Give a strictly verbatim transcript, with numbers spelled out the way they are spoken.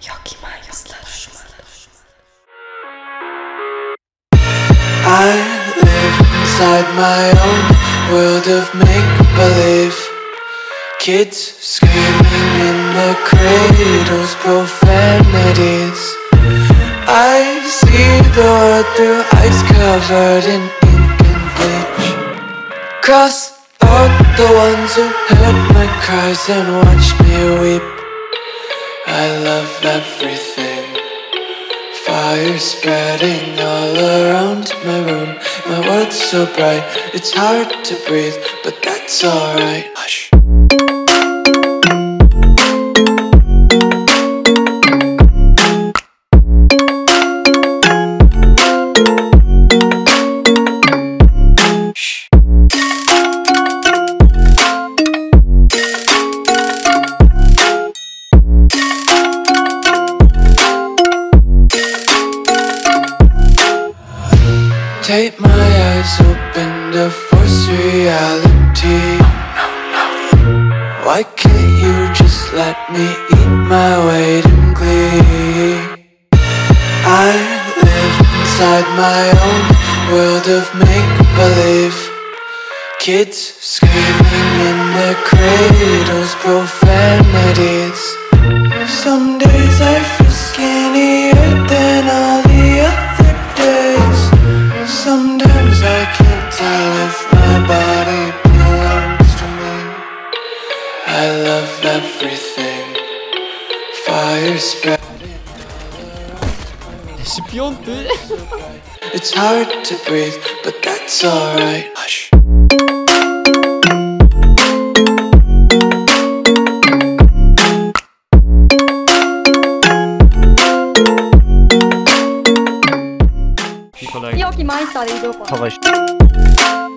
Yokim I live inside my own world of make-believe. Kids screaming in the cradles, profanities. I see the world through eyes covered in ink and bleach. Cross out the ones who heard my cries and watched me weep. I love everything. Fire spreading all around my room. My world's so bright, it's hard to breathe, but that's alright. Hush. Take my eyes open to force reality. Why can't you just let me eat my weight in glee? I live inside my own world of make-believe. Kids screaming in their cradles, profanities. Some days I feel skinnier than all the other days. Sometimes I can't tell if my body belongs to me. I love everything. Fire spreading all around. It's hard to breathe, but that's alright. Hush. Yokim Aimstar で移動か。 かわいい。